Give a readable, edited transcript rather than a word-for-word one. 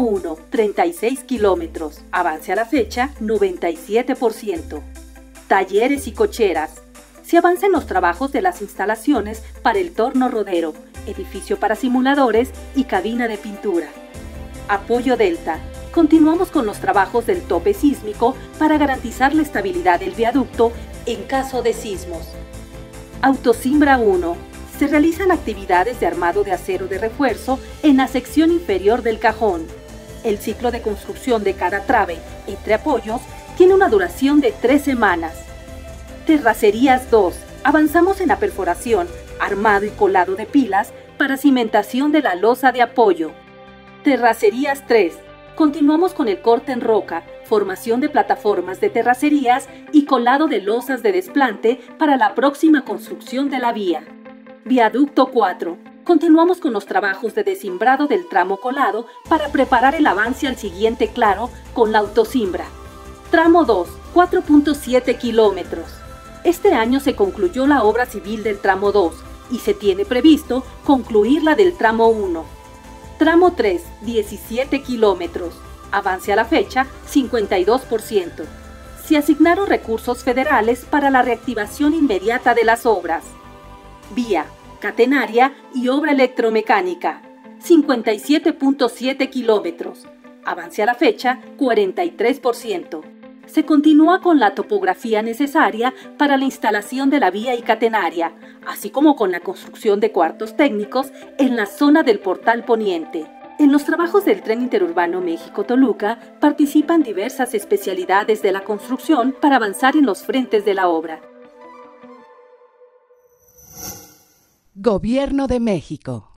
1, 36 kilómetros. Avance a la fecha, 97%. Talleres y cocheras. Se avanza en los trabajos de las instalaciones para el torno rodero, edificio para simuladores y cabina de pintura. Apoyo Delta. Continuamos con los trabajos del tope sísmico para garantizar la estabilidad del viaducto en caso de sismos. Autosimbra 1. Se realizan actividades de armado de acero de refuerzo en la sección inferior del cajón. El ciclo de construcción de cada trave entre apoyos tiene una duración de 3 semanas. Terracerías 2. Avanzamos en la perforación, armado y colado de pilas para cimentación de la losa de apoyo. Terracerías 3. Continuamos con el corte en roca, formación de plataformas de terracerías y colado de losas de desplante para la próxima construcción de la vía. Viaducto 4. Continuamos con los trabajos de desimbrado del tramo colado para preparar el avance al siguiente claro con la autosimbra. Tramo 2, 4.7 kilómetros. Este año se concluyó la obra civil del tramo 2 y se tiene previsto concluir la del tramo 1. Tramo 3, 17 kilómetros. Avance a la fecha, 52%. Se asignaron recursos federales para la reactivación inmediata de las obras. Vía, catenaria y obra electromecánica, 57.7 kilómetros. Avance a la fecha, 43%. Se continúa con la topografía necesaria para la instalación de la vía y catenaria, así como con la construcción de cuartos técnicos en la zona del Portal Poniente. En los trabajos del Tren Interurbano México-Toluca participan diversas especialidades de la construcción para avanzar en los frentes de la obra. Gobierno de México.